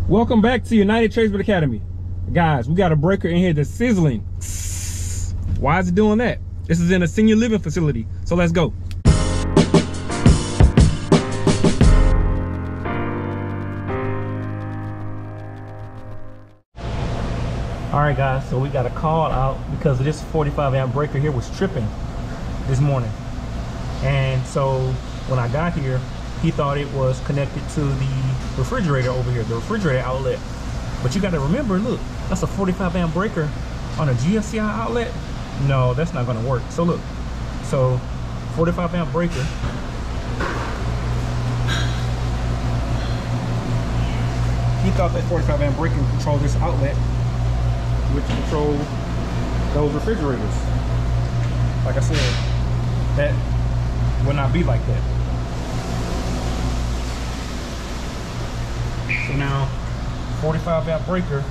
Welcome back to United Tradesman Academy. Guys, we got a breaker in here that's sizzling. Why is it doing that? This is in a senior living facility, so let's go. All right, guys, so we got a call out because this 45 amp breaker here was tripping this morning. And so when I got here, he thought it was connected to the refrigerator over here, the refrigerator outlet. But you got to remember, look, that's a 45 amp breaker on a GFCI outlet. No, that's not going to work. So look, so 45 amp breaker. He thought that 45 amp breaker controlled this outlet, which control those refrigerators. Like I said, that would not be like that. So now 45 amp breaker,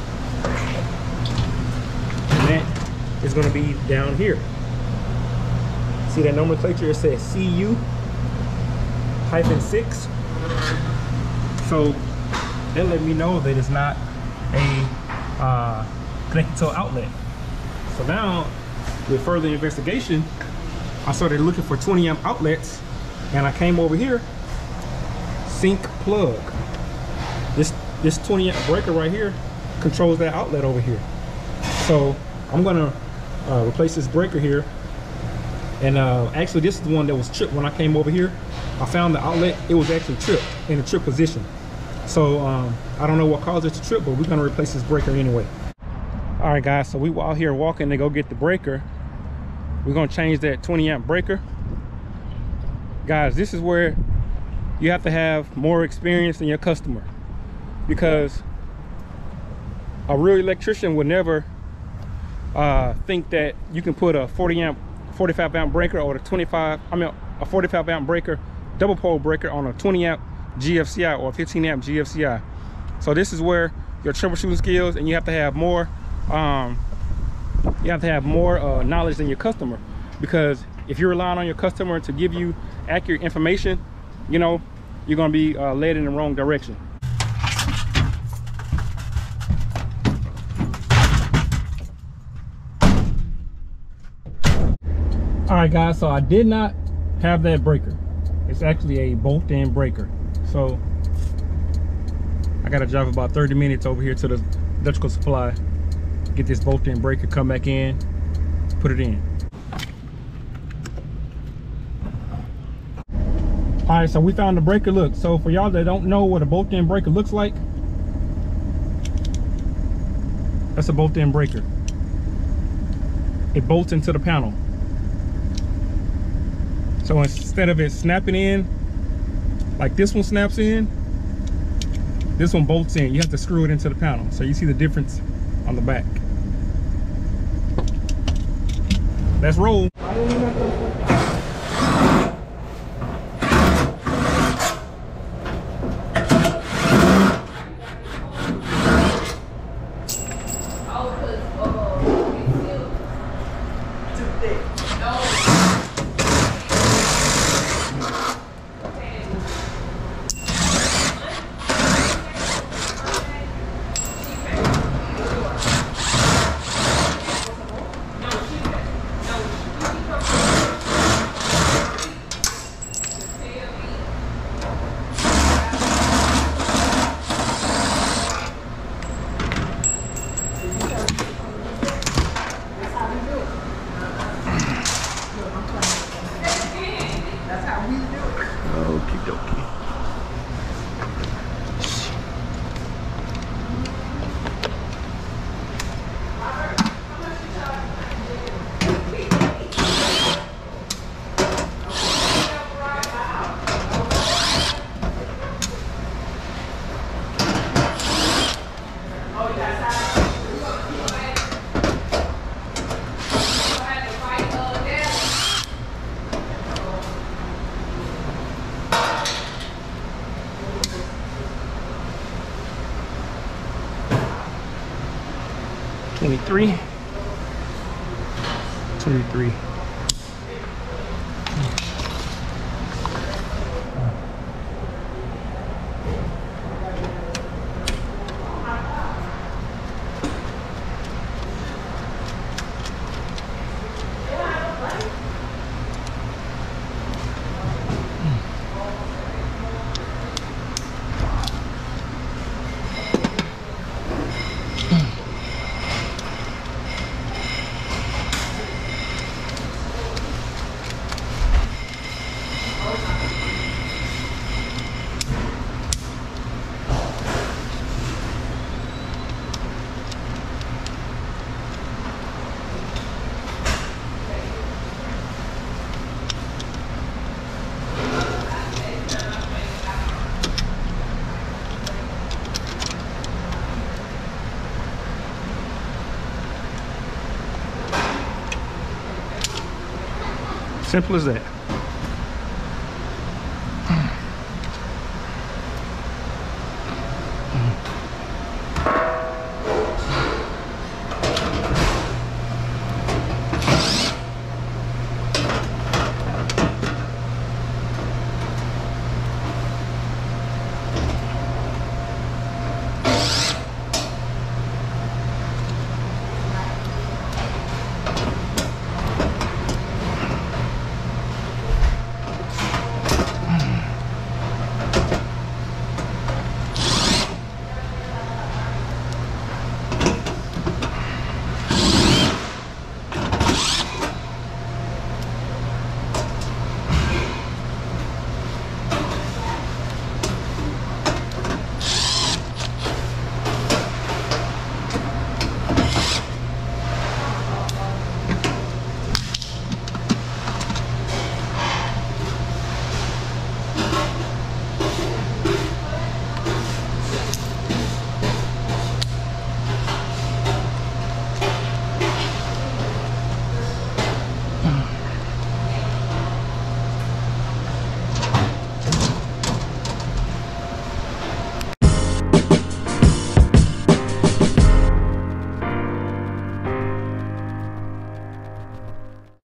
that is going to be down here. See that nomenclature? It says CU-6. So that let me know that it's not a connected to an outlet. So now with further investigation, I started looking for 20 amp outlets, and I came over here, sync plug. This 20 amp breaker right here controls that outlet over here. So I'm gonna replace this breaker here. And actually this is the one that was tripped when I came over here. I found the outlet, it was actually tripped in a trip position. So I don't know what caused it to trip, but we're gonna replace this breaker anyway. All right, guys, so we were out here walking to go get the breaker. We're gonna change that 20 amp breaker. Guys, this is where you have to have more experience than your customer, because a real electrician would never think that you can put a 45 amp breaker or a 45 amp breaker, double pole breaker on a 20 amp GFCI or 15 amp GFCI. So this is where your troubleshooting skills, and you have to have more knowledge than your customer, because if you're relying on your customer to give you accurate information, you know, you're going to be led in the wrong direction. All right, guys, so I did not have that breaker. It's actually a bolt-in breaker. So I got to drive about 30 minutes over here to the electrical supply, get this bolt-in breaker, come back in, put it in. All right, so we found the breaker. Look, so for y'all that don't know what a bolt-in breaker looks like, that's a bolt-in breaker. It bolts into the panel. So instead of it snapping in, like this one snaps in, this one bolts in. You have to screw it into the panel. So you see the difference on the back. Let's roll. Three. 23. Simple as that.